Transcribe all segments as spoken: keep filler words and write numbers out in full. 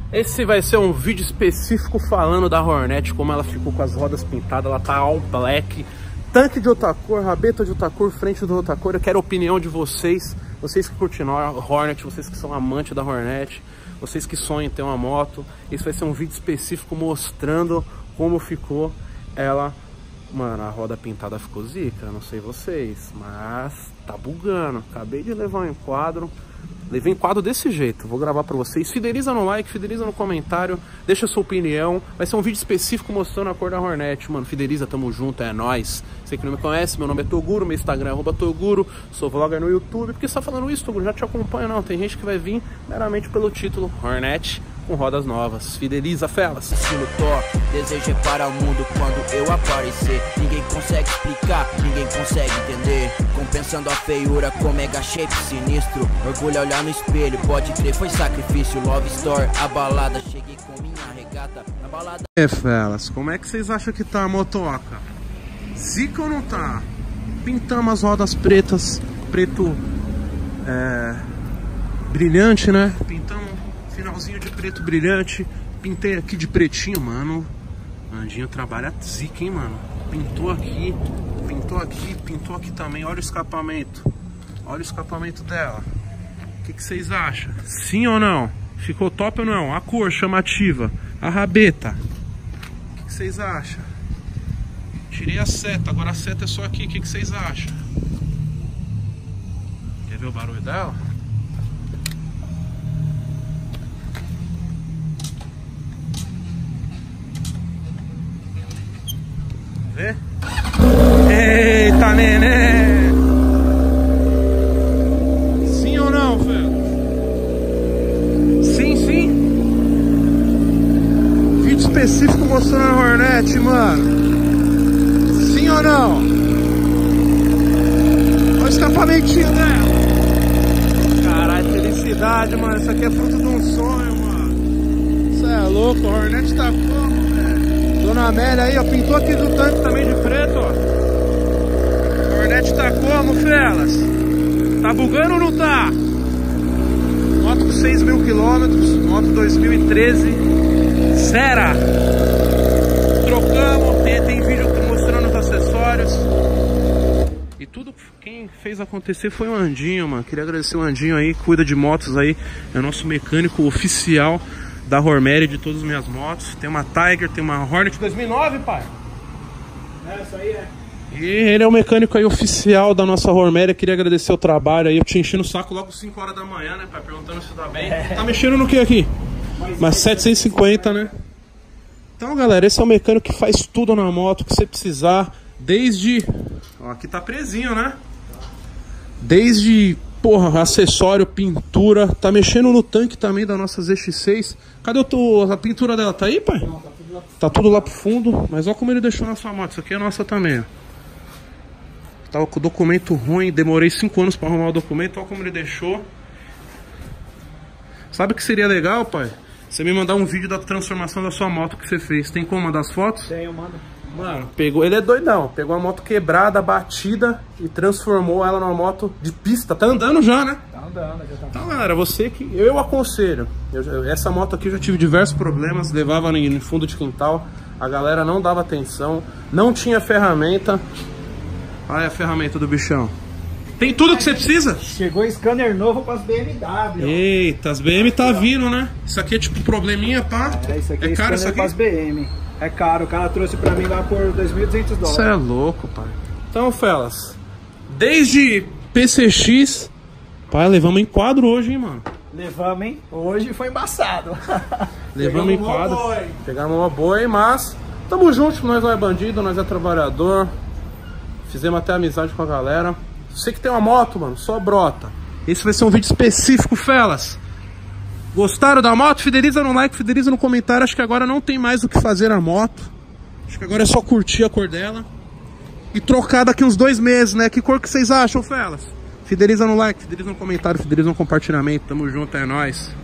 Esse vai ser um vídeo específico falando da Hornet, como ela ficou com as rodas pintadas, ela tá all black, tanque de outra cor, rabeta de outra cor, frente de outra cor. Eu quero a opinião de vocês, vocês que curtem a Hornet, vocês que são amantes da Hornet, vocês que sonham em ter uma moto. Esse vai ser um vídeo específico mostrando como ficou ela. Mano, a roda pintada ficou zica, não sei vocês, mas tá bugando. Acabei de levar um enquadro. Levei enquadro desse jeito, vou gravar pra vocês. Fideliza no like, fideliza no comentário, deixa a sua opinião. Vai ser um vídeo específico mostrando a cor da Hornet. Mano, fideliza, tamo junto, é nóis. Você que não me conhece, meu nome é Toguro, meu Instagram é arroba Toguro. Sou vlogger no YouTube. Por que você tá falando isso, Toguro? Já te acompanho, não. Tem gente que vai vir meramente pelo título Hornet com rodas novas. Fideliza, felas. Estilo top, desejo é para o mundo quando eu aparecer. Ninguém consegue explicar, ninguém consegue entender. Compensando a feiura com mega shape sinistro. Orgulho olhar no espelho, pode crer, foi sacrifício. Love Store, a balada, cheguei com minha regata na balada. É, felas, como é que vocês acham que tá a motoca? Zica ou não tá? Pintamos as rodas pretas, preto é, brilhante, né? Pintamos finalzinho de preto brilhante. Pintei aqui de pretinho, mano. Andinho trabalha zica, hein, mano. Pintou aqui, pintou aqui, pintou aqui também. Olha o escapamento. Olha o escapamento dela. O que, que vocês acham? Sim ou não? Ficou top ou não? A cor chamativa. A rabeta. O que, que vocês acham? Tirei a seta, agora a seta é só aqui. O que, que vocês acham? Quer ver o barulho dela? Vê? Eita, neném! Sim ou não, velho? Sim, sim. Vídeo específico mostrando a Hornet, mano. Sim ou não? Olha o escapamentinho dela. Caralho, felicidade, mano. Isso aqui é fruto de um sonho, mano. Isso é louco, a Hornet tá como? Dona Amélia aí, ó, pintou aqui do tanque também de preto, ó. A Hornet tá como, felas? Tá bugando ou não tá? Moto com seis mil quilômetros, moto dois mil e treze. Zera! Trocamos, tem, tem vídeo mostrando os acessórios. E tudo, quem fez acontecer foi o Andinho, mano. Queria agradecer o Andinho aí, cuida de motos aí. É o nosso mecânico oficial da Hormet, de todas as minhas motos. Tem uma Tiger, tem uma Hornet dois mil e nove, pai. É, isso aí é. E ele é o mecânico aí oficial da nossa Hormet. Queria agradecer o trabalho aí. Eu te enchi no saco logo às cinco horas da manhã, né, pai? Perguntando se tá bem. É. Tá mexendo no que aqui? Mas setecentos e cinquenta, né? Então, galera, esse é o mecânico que faz tudo na moto que você precisar. Desde... Ó, aqui tá presinho, né? Desde... Porra, acessório, pintura. Tá mexendo no tanque também da nossa Z X seis. Cadê o tô, a pintura dela? Tá aí, pai? Não, tá tudo lá. Tá tudo lá pro fundo. Mas olha como ele deixou na sua moto. Isso aqui é nossa também, ó. Tava com o documento ruim. Demorei cinco anos pra arrumar o documento. Olha como ele deixou. Sabe o que seria legal, pai? Você me mandar um vídeo da transformação da sua moto que você fez. Tem como mandar as fotos? Tenho, mando. Mano, pegou, ele é doidão. Pegou a moto quebrada, batida e transformou ela numa moto de pista. Tá andando já, né? Tá andando, já tá. Então, galera, você que... Eu aconselho. Eu, eu, essa moto aqui eu já tive diversos problemas. Levava no fundo de quintal. A galera não dava atenção. Não tinha ferramenta. Olha a ferramenta do bichão. Tem tudo que você precisa? Chegou scanner novo para as B M W. Eita, as B M tá vindo, né? Isso aqui é tipo probleminha, pá. É, isso aqui é é caro isso aqui? para as B M. É caro, o cara trouxe pra mim lá por dois mil e duzentos dólares. Isso é louco, pai. Então, felas, desde P C X, pai, levamos em quadro hoje, hein, mano. Levamos, hein? Hoje foi embaçado. Levamos em quadro. Pegamos uma boi, mas tamo junto, nós não é bandido, nós é trabalhador. Fizemos até amizade com a galera. Você que tem uma moto, mano, só brota. Esse vai ser um vídeo específico, felas. Gostaram da moto? Fideliza no like, fideliza no comentário. Acho que agora não tem mais o que fazer na moto. Acho que agora é só curtir a cor dela. E trocar daqui uns dois meses, né? Que cor que vocês acham, felas? Fideliza no like, fideliza no comentário, fideliza no compartilhamento. Tamo junto, é nóis.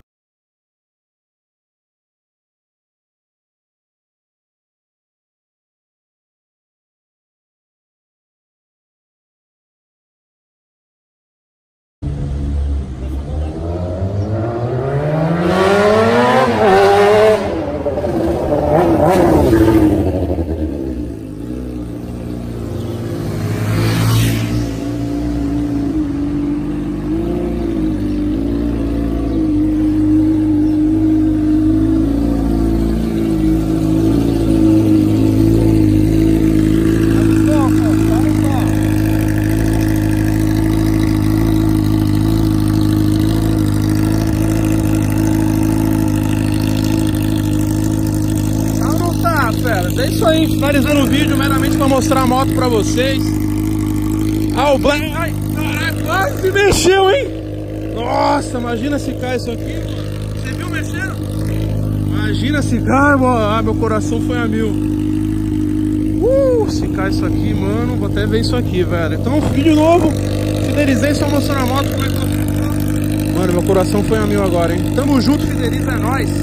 Mas é isso aí, finalizando o vídeo meramente pra mostrar a moto pra vocês. Ah, o Black... Ai, caraca, quase mexeu, hein? Nossa, imagina se cai isso aqui, mano. Você viu mexendo? Imagina se cai, mano. Ah, meu coração foi a mil. Uh, se cai isso aqui, mano, vou até ver isso aqui, velho. Então, vídeo novo. Fidelizei, só mostrando a moto. Mano, meu coração foi a mil agora, hein? Tamo junto, Fideliza, é nóis.